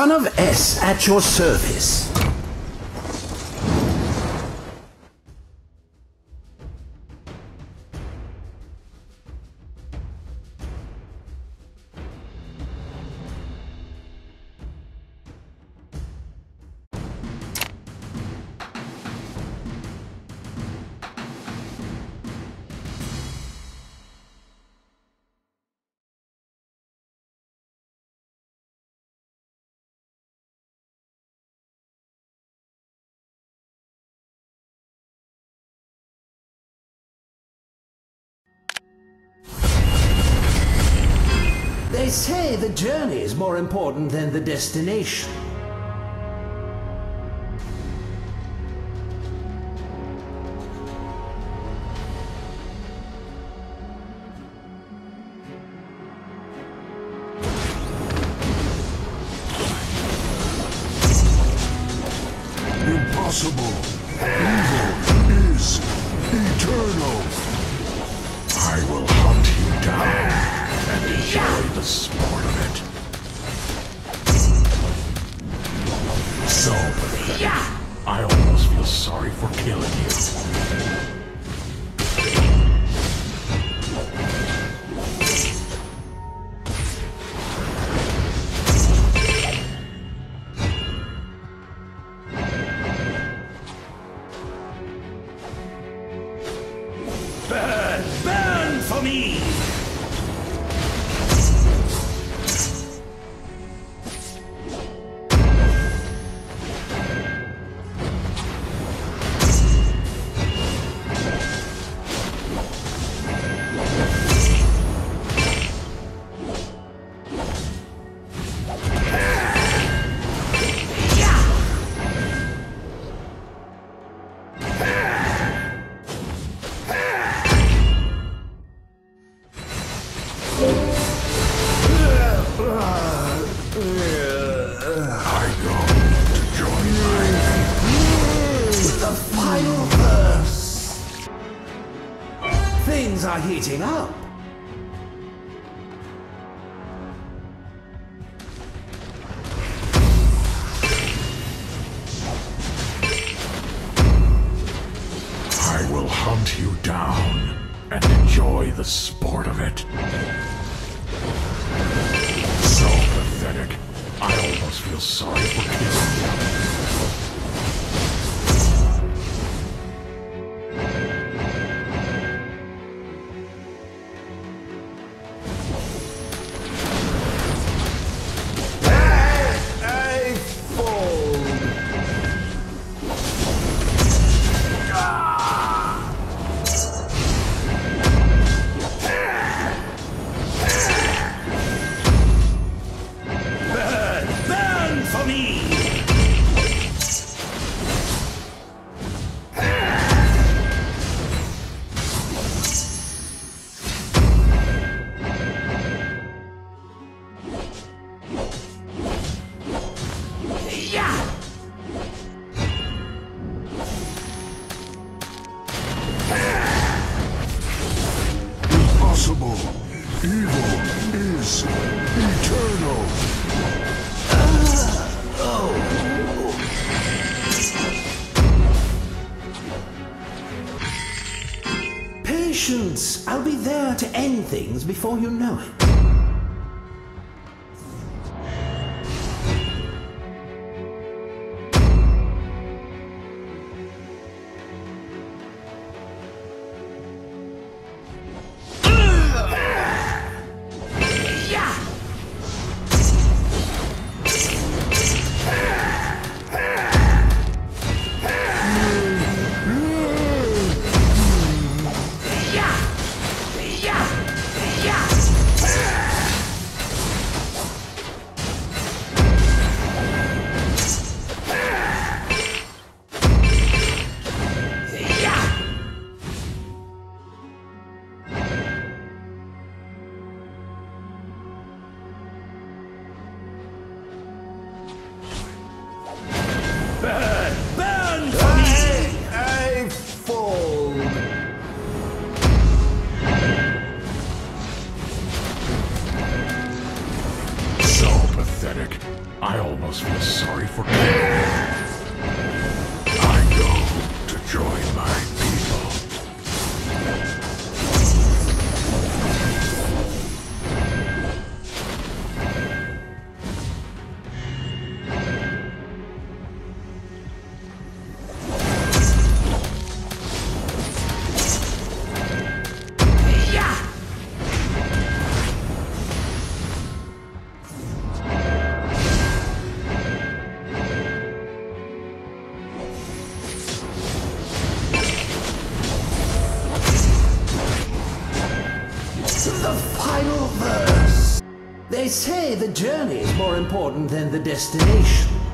Son of S at your service. They say the journey is more important than the destination. Impossible. Evil is eternal. I will hunt you down and enjoy the sport of it. So pathetic. I almost feel sorry for killing you. Burn! Burn for me! I go to join my The final verse. Things are heating up. I will hunt you down and enjoy the sport of it. So pathetic. I almost feel sorry for killing you. I fold. Burn! Burn for me! Yeah! Impossible. Evil is eternal. Patience! I'll be there to end things before you know it. must feel sorry for me. I go to join my people. The final verse. They say the journey is more important than the destination.